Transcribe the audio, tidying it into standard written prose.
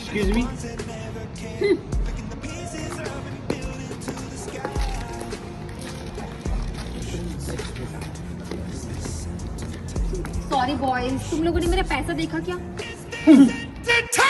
Excuse me. Sorry boys, तुम लोगों ने मेरा पैसा देखा क्या?